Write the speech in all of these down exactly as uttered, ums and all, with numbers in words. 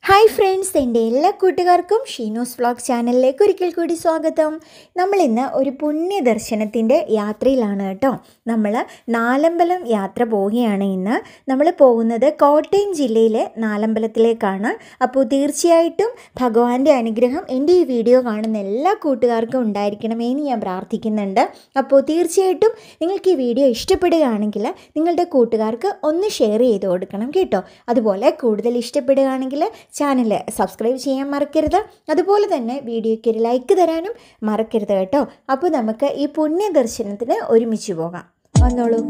Hi friends, എൻ്റെ എല്ലാ കൂട്ടുകാർക്കും ഷീനൂസ് വ്ളോഗ് ചാനലിലേക്ക് ഒരിക്കൽ കൂടി സ്വാഗതം. നമ്മളിന്ന് ഒരു പുണ്യ ദർശനത്തിൻ്റെ യാത്രയിലാണ് കേട്ടോ. നമ്മൾ നാലമ്പലം യാത്ര പോവുകയാണ്. ഇന്ന് നമ്മൾ പോകുന്നത് കോട്ടയം ജില്ലയിലെ നാലമ്പലത്തിലേക്കാണ്. അപ്പോൾ തീർച്ചയായിട്ടും ഭഗവാന്റെ അനുഗ്രഹം എൻ്റെ ഈ വീഡിയോ കാണുന്ന എല്ലാ കൂട്ടുകാർക്കും ഉണ്ടായിരിക്കണമെന്ന് ഞാൻ പ്രാർത്ഥിക്കുന്നുണ്ട്. അപ്പോൾ തീർച്ചയായിട്ടും നിങ്ങൾക്ക് ഈ വീഡിയോ ഇഷ്ടപ്പെടുകയാണെങ്കിൽ നിങ്ങളുടെ കൂട്ടുകാർക്ക് ഒന്ന് ഷെയർ ചെയ്ത് കൊടുക്കണം കേട്ടോ. അതുപോലെ കൂടുതൽ ഇഷ്ടപ്പെടുകയാണെങ്കിൽ ചാനൽ സബ്സ്ക്രൈബ് ചെയ്യാൻ മറക്കരുത്. അതുപോലെ തന്നെ വീഡിയോയ്ക്ക് ഒരു ലൈക്ക് തരാനും മറക്കരുത് കേട്ടോ. അപ്പോൾ നമുക്ക് ഈ പുണ്യ ദർശനത്തിന് ഒരുമിച്ച് പോകാം. വന്നോളൂ.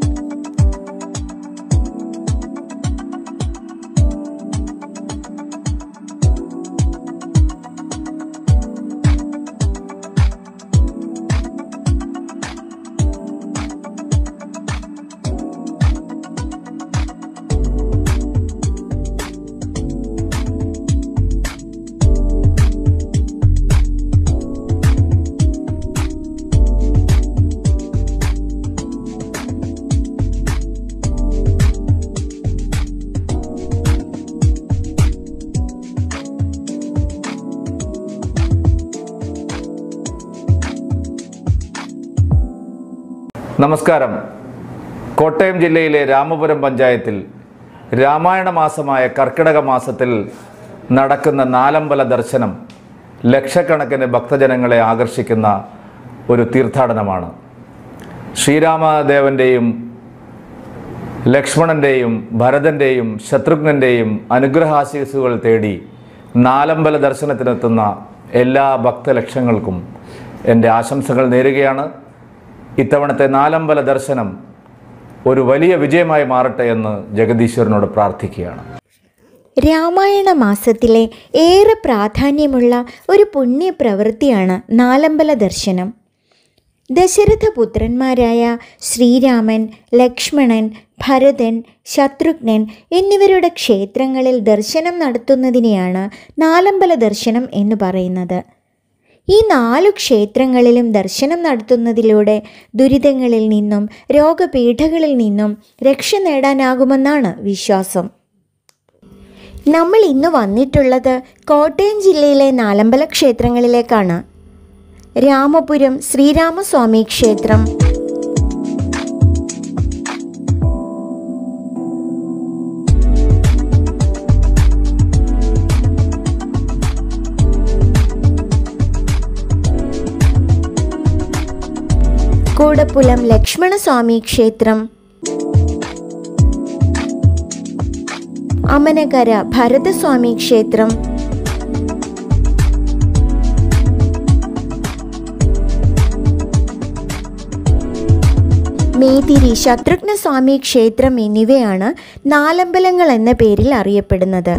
നമസ്കാരം. കോട്ടയം ജില്ലയിലെ രാമപുരം പഞ്ചായത്തിൽ രാമായണ മാസമായ കർക്കിടക മാസത്തിൽ നടക്കുന്ന നാലമ്പല ദർശനം ലക്ഷക്കണക്കിന് ഭക്തജനങ്ങളെ ആകർഷിക്കുന്ന ഒരു തീർത്ഥാടനമാണ്. ശ്രീരാമദേവൻ്റെയും ലക്ഷ്മണൻ്റെയും ഭരതൻ്റെയും ശത്രുഘ്നൻ്റെയും അനുഗ്രഹാശീസുകൾ തേടി നാലമ്പല ദർശനത്തിനെത്തുന്ന എല്ലാ ഭക്തലക്ഷങ്ങൾക്കും എൻ്റെ ആശംസകൾ നേരുകയാണ്. ഇത്തവണത്തെ നാലമ്പല ദർശനം ഒരു വലിയ വിജയമായി മാറട്ടെ എന്ന് ജഗദീശ്വരനോട് പ്രാർത്ഥിക്കുകയാണ്. രാമായണ മാസത്തിലെ ഏറെ പ്രാധാന്യമുള്ള ഒരു പുണ്യപ്രവൃത്തിയാണ് നാലമ്പല ദർശനം. ദശരഥ പുത്രന്മാരായ ശ്രീരാമൻ, ലക്ഷ്മണൻ, ഭരതൻ, ശത്രുഘ്നൻ എന്നിവരുടെ ക്ഷേത്രങ്ങളിൽ ദർശനം നടത്തുന്നതിനെയാണ് നാലമ്പല ദർശനം എന്ന് പറയുന്നത്. ഈ നാലു ക്ഷേത്രങ്ങളിലും ദർശനം നടത്തുന്നതിലൂടെ ദുരിതങ്ങളിൽ നിന്നും രോഗപീഠകളിൽ നിന്നും രക്ഷ നേടാനാകുമെന്നാണ് വിശ്വാസം. നമ്മൾ ഇന്ന് വന്നിട്ടുള്ളത് കോട്ടയം ജില്ലയിലെ നാലമ്പല ക്ഷേത്രങ്ങളിലേക്കാണ്. രാമപുരം ശ്രീരാമസ്വാമി ക്ഷേത്രം, കൂടപ്പുലം ലക്ഷ്മണസ്വാമി ക്ഷേത്രം, അമനകര ഭരതസ്വാമി ക്ഷേത്രം, മേതിരി ശത്രുഘ്നസ്വാമി ക്ഷേത്രം എന്നിവയാണ് നാലമ്പലങ്ങൾ എന്ന പേരിൽ അറിയപ്പെടുന്നത്.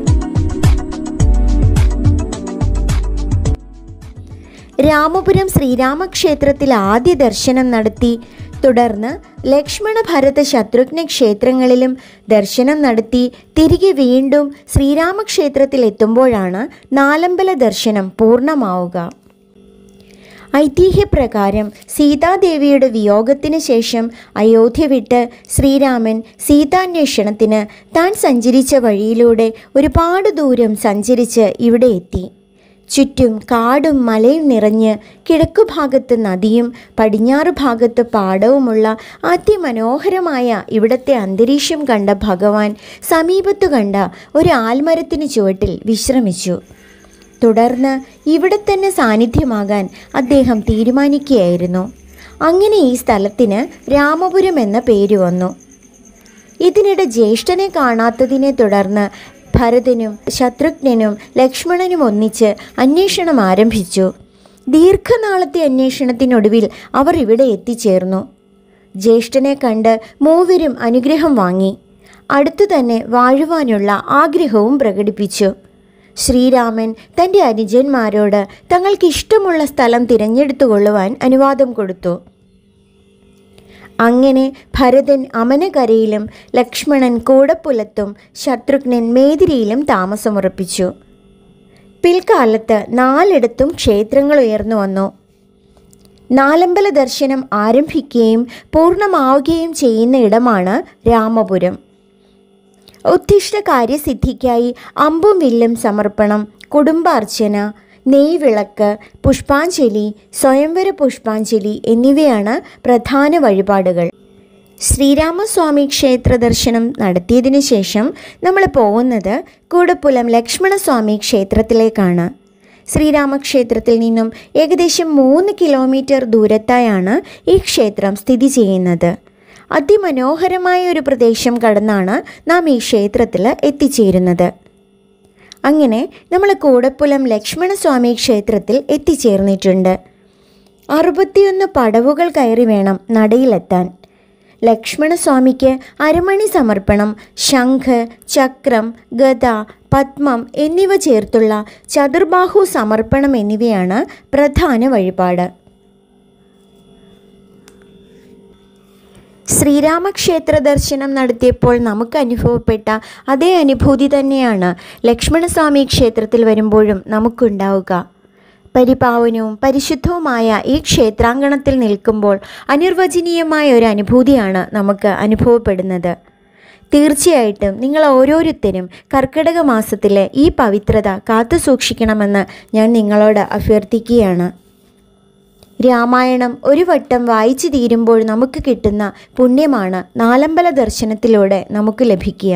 രാമപുരം ശ്രീരാമക്ഷേത്രത്തിൽ ആദ്യ ദർശനം നടത്തി തുടർന്ന് ലക്ഷ്മണ ഭരത ശത്രുഘ്ന ക്ഷേത്രങ്ങളിലും ദർശനം നടത്തി തിരികെ വീണ്ടും ശ്രീരാമക്ഷേത്രത്തിൽ എത്തുമ്പോഴാണ് നാലമ്പല ദർശനം പൂർണ്ണമാവുക. ഐതിഹ്യപ്രകാരം സീതാദേവിയുടെ വിയോഗത്തിന് ശേഷം അയോധ്യ വിട്ട് ശ്രീരാമൻ സീതാന്വേഷണത്തിന് താൻ സഞ്ചരിച്ച വഴിയിലൂടെ ഒരുപാട് ദൂരം സഞ്ചരിച്ച് ഇവിടെ എത്തി. ചുറ്റും കാടും മലയും നിറഞ്ഞ് കിഴക്കുഭാഗത്ത് നദിയും പടിഞ്ഞാറ് ഭാഗത്ത് പാടവുമുള്ള അതിമനോഹരമായ ഇവിടത്തെ അന്തരീക്ഷം കണ്ട ഭഗവാൻ സമീപത്തു കണ്ട ഒരു ആൽമരത്തിന് ചുവട്ടിൽ വിശ്രമിച്ചു. തുടർന്ന് ഇവിടെ തന്നെ സാന്നിധ്യമാകാൻ അദ്ദേഹം തീരുമാനിക്കുകയായിരുന്നു. അങ്ങനെ ഈ സ്ഥലത്തിന് രാമപുരം എന്ന പേര് വന്നു. ഇതിനിടെ ജ്യേഷ്ഠനെ കാണാത്തതിനെ തുടർന്ന് ഭരതനും ശത്രുഘ്നനും ലക്ഷ്മണനും ഒന്നിച്ച് അന്വേഷണം ആരംഭിച്ചു. ദീർഘനാളത്തെ അന്വേഷണത്തിനൊടുവിൽ അവർ ഇവിടെ എത്തിച്ചേർന്നു. ജ്യേഷ്ഠനെ കണ്ട് മൂവരും അനുഗ്രഹം വാങ്ങി. അടുത്തു തന്നെ വാഴുവാനുള്ള ആഗ്രഹവും പ്രകടിപ്പിച്ചു. ശ്രീരാമൻ തൻ്റെ അനുജന്മാരോട് തങ്ങൾക്കിഷ്ടമുള്ള സ്ഥലം തിരഞ്ഞെടുത്തുകൊള്ളുവാൻ അനുവാദം കൊടുത്തു. അങ്ങനെ ഭരതൻ അമനകരയിലും ലക്ഷ്മണൻ കൂടപ്പുലത്തും ശത്രുഘ്നൻ മേതിരിയിലും താമസമുറപ്പിച്ചു. പിൽക്കാലത്ത് നാലിടത്തും ക്ഷേത്രങ്ങൾ ഉയർന്നു വന്നു. നാലമ്പല ദർശനം ആരംഭിക്കുകയും പൂർണ്ണമാവുകയും ചെയ്യുന്ന ഇടമാണ് രാമപുരം. ഉദ്ദിഷ്ട കാര്യസിദ്ധിക്കായി അമ്പും വില്ലും സമർപ്പണം, കുടുംബാർച്ചന, നെയ്വിളക്ക്, പുഷ്പാഞ്ജലി, സ്വയംവര പുഷ്പാഞ്ജലി എന്നിവയാണ് പ്രധാന വഴിപാടുകൾ. ശ്രീരാമസ്വാമി ക്ഷേത്ര ദർശനം നടത്തിയതിനു ശേഷം നമ്മൾ പോകുന്നത് കൂടപ്പുലം ലക്ഷ്മണസ്വാമി ക്ഷേത്രത്തിലേക്കാണ്. ശ്രീരാമക്ഷേത്രത്തിൽ നിന്നും ഏകദേശം മൂന്ന് കിലോമീറ്റർ ദൂരത്തായാണ് ഈ ക്ഷേത്രം സ്ഥിതി ചെയ്യുന്നത്. അതിമനോഹരമായ ഒരു പ്രദേശം കടന്നാണ് നാം ഈ ക്ഷേത്രത്തിൽ എത്തിച്ചേരുന്നത്. അങ്ങനെ നമ്മൾ കൂടപ്പുലം ലക്ഷ്മണസ്വാമി ക്ഷേത്രത്തിൽ എത്തിച്ചേർന്നിട്ടുണ്ട്. അറുപത്തിയൊന്ന് പടവുകൾ കയറി വേണം നടയിലെത്താൻ. ലക്ഷ്മണസ്വാമിക്ക് അരമണി സമർപ്പണം, ശംഖ്, ചക്രം, ഗദ, പത്മം എന്നിവ ചേർത്തുള്ള ചതുർബാഹു സമർപ്പണം എന്നിവയാണ് പ്രധാന വഴിപാട്. ശ്രീരാമക്ഷേത്ര ദർശനം നടത്തിയപ്പോൾ നമുക്ക് അനുഭവപ്പെട്ട അതേ അനുഭൂതി തന്നെയാണ് ലക്ഷ്മണസ്വാമി ക്ഷേത്രത്തിൽ വരുമ്പോഴും നമുക്കുണ്ടാവുക. പരിപാവനവും പരിശുദ്ധവുമായ ഈ ക്ഷേത്രാങ്കണത്തിൽ നിൽക്കുമ്പോൾ അനിർവചനീയമായ ഒരു അനുഭൂതിയാണ് നമുക്ക് അനുഭവപ്പെടുന്നത്. തീർച്ചയായിട്ടും നിങ്ങൾ ഓരോരുത്തരും കർക്കിടക മാസത്തിലെ ഈ പവിത്രത കാത്തു സൂക്ഷിക്കണമെന്ന് ഞാൻ നിങ്ങളോട് അഭ്യർത്ഥിക്കുകയാണ്. രാമായണം ഒരു വട്ടം വായിച്ചു തീരുമ്പോൾ നമുക്ക് കിട്ടുന്ന പുണ്യമാണ് നാലമ്പല ദർശനത്തിലൂടെ നമുക്ക് ലഭിക്കുക.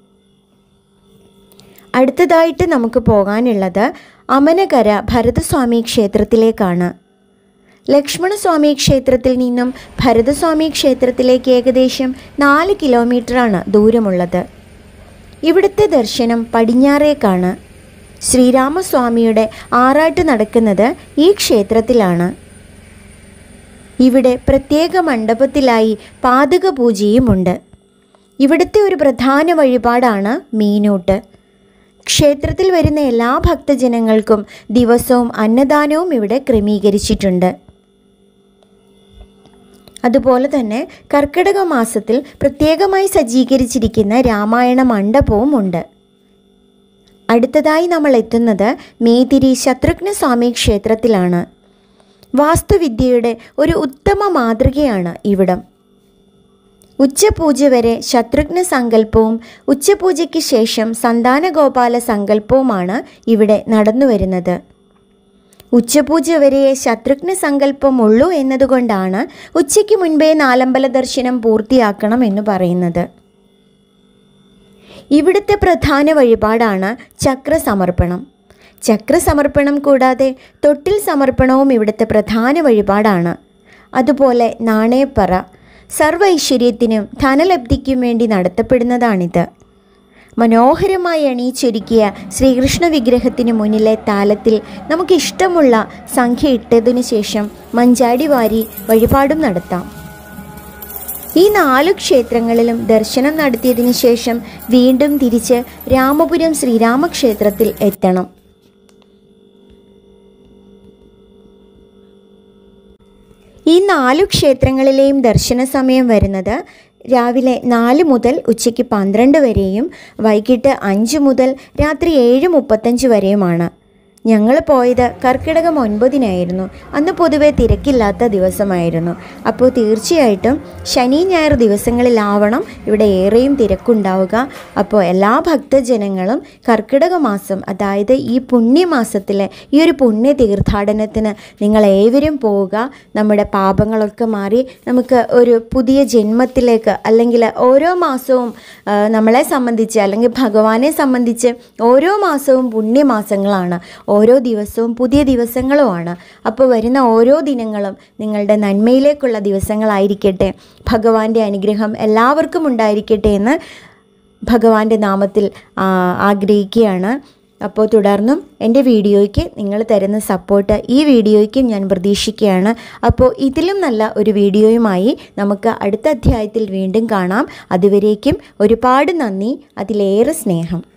അടുത്തതായിട്ട് നമുക്ക് പോകാനുള്ളത് അമനകര ഭരതസ്വാമി ക്ഷേത്രത്തിലേക്കാണ്. ലക്ഷ്മണസ്വാമി ക്ഷേത്രത്തിൽ നിന്നും ഭരതസ്വാമി ക്ഷേത്രത്തിലേക്ക് ഏകദേശം നാല് കിലോമീറ്ററാണ് ദൂരമുള്ളത്. ഇവിടുത്തെ ദർശനം പടിഞ്ഞാറേക്കാണ്. ശ്രീരാമസ്വാമിയുടെ ആറാട്ട് നടക്കുന്നത് ഈ ക്ഷേത്രത്തിലാണ്. ഇവിടെ പ്രത്യേക മണ്ഡപത്തിലായി പാദക പൂജയുമുണ്ട്. ഇവിടുത്തെ ഒരു പ്രധാന വഴിപാടാണ് മീനൂട്ട്. ക്ഷേത്രത്തിൽ വരുന്ന എല്ലാ ഭക്തജനങ്ങൾക്കും ദിവസവും അന്നദാനവും ഇവിടെ ക്രമീകരിച്ചിട്ടുണ്ട്. അതുപോലെ തന്നെ കർക്കിടക മാസത്തിൽ പ്രത്യേകമായി സജ്ജീകരിച്ചിരിക്കുന്ന രാമായണ മണ്ഡപവും ഉണ്ട്. അടുത്തതായി നമ്മൾ എത്തുന്നത് മേതിരി ശത്രുഘ്നസ്വാമി ക്ഷേത്രത്തിലാണ്. വാസ്തുവിദ്യയുടെ ഒരു ഉത്തമ മാതൃകയാണ് ഇവിടം. ഉച്ചപൂജ വരെ ശത്രുഘ്ന സങ്കല്പവും ഉച്ചപൂജയ്ക്ക് ശേഷം സന്താനഗോപാല സങ്കല്പവുമാണ് ഇവിടെ നടന്നു വരുന്നത്. ഉച്ചപൂജ വരെയേ ശത്രുഘ്ന സങ്കല്പമുള്ളൂ എന്നതുകൊണ്ടാണ് ഉച്ചയ്ക്ക് മുൻപേ നാലമ്പല ദർശനം പൂർത്തിയാക്കണം എന്ന് പറയുന്നത്. ഇവിടുത്തെ പ്രധാന വഴിപാടാണ് ചക്രസമർപ്പണം. ചക്രസമർപ്പണം കൂടാതെ തൊട്ടിൽ സമർപ്പണവും ഇവിടുത്തെ പ്രധാന വഴിപാടാണ്. അതുപോലെ നാണയപ്പറ സർവ്വ ഐശ്വര്യത്തിനും ധനലബ്ധിക്കും വേണ്ടി നടത്തപ്പെടുന്നതാണിത്. മനോഹരമായി അണിയിച്ചൊരുക്കിയ ശ്രീകൃഷ്ണ വിഗ്രഹത്തിന് മുന്നിലെ താലത്തിൽ നമുക്കിഷ്ടമുള്ള സംഖ്യ ഇട്ടതിനു ശേഷം മഞ്ചാടി വാരി വഴിപാടും നടത്താം. ഈ നാലു ക്ഷേത്രങ്ങളിലും ദർശനം നടത്തിയതിനു ശേഷം വീണ്ടും തിരിച്ച് രാമപുരം ശ്രീരാമക്ഷേത്രത്തിൽ എത്തണം. ഈ നാലു ക്ഷേത്രങ്ങളിലെയും ദർശന സമയം വരുന്നത് രാവിലെ നാല് മുതൽ ഉച്ചയ്ക്ക് പന്ത്രണ്ട് വരെയും വൈകിട്ട് അഞ്ച് മുതൽ രാത്രി ഏഴ് മുപ്പത്തഞ്ച് വരെയുമാണ്. ഞങ്ങൾ പോയത് കർക്കിടകം ഒൻപതിനായിരുന്നു. അന്ന് പൊതുവെ തിരക്കില്ലാത്ത ദിവസമായിരുന്നു. അപ്പോൾ തീർച്ചയായിട്ടും ശനി ഞായർ ദിവസങ്ങളിലാവണം ഇവിടെ ഏറെയും തിരക്കുണ്ടാവുക. അപ്പോൾ എല്ലാ ഭക്തജനങ്ങളും കർക്കിടക മാസം, അതായത് ഈ പുണ്യമാസത്തിലെ ഈ ഒരു പുണ്യ തീർത്ഥാടനത്തിന് നിങ്ങൾ ഏവരും പോവുക. നമ്മുടെ പാപങ്ങളൊക്കെ മാറി നമുക്ക് ഒരു പുതിയ ജന്മത്തിലേക്ക്, അല്ലെങ്കിൽ ഓരോ മാസവും നമ്മളെ സംബന്ധിച്ച് അല്ലെങ്കിൽ ഭഗവാനെ സംബന്ധിച്ച് ഓരോ മാസവും പുണ്യമാസങ്ങളാണ്. ഓരോ ദിവസവും പുതിയ ദിവസങ്ങളുമാണ്. അപ്പോൾ വരുന്ന ഓരോ ദിനങ്ങളും നിങ്ങളുടെ നന്മയിലേക്കുള്ള ദിവസങ്ങളായിരിക്കട്ടെ. ഭഗവാന്റെ അനുഗ്രഹം എല്ലാവർക്കും ഉണ്ടായിരിക്കട്ടെ എന്ന് ഭഗവാന്റെ നാമത്തിൽ ആഗ്രഹിക്കുകയാണ്. അപ്പോൾ തുടർന്നും എൻ്റെ വീഡിയോയ്ക്ക് നിങ്ങൾ തരുന്ന സപ്പോർട്ട് ഈ വീഡിയോയ്ക്കും ഞാൻ പ്രതീക്ഷിക്കുകയാണ്. അപ്പോൾ ഇതിലും നല്ല ഒരു വീഡിയോയുമായി നമുക്ക് അടുത്ത അധ്യായത്തിൽ വീണ്ടും കാണാം. അതുവരേക്കും ഒരുപാട് നന്ദി, അതിലേറെ സ്നേഹം.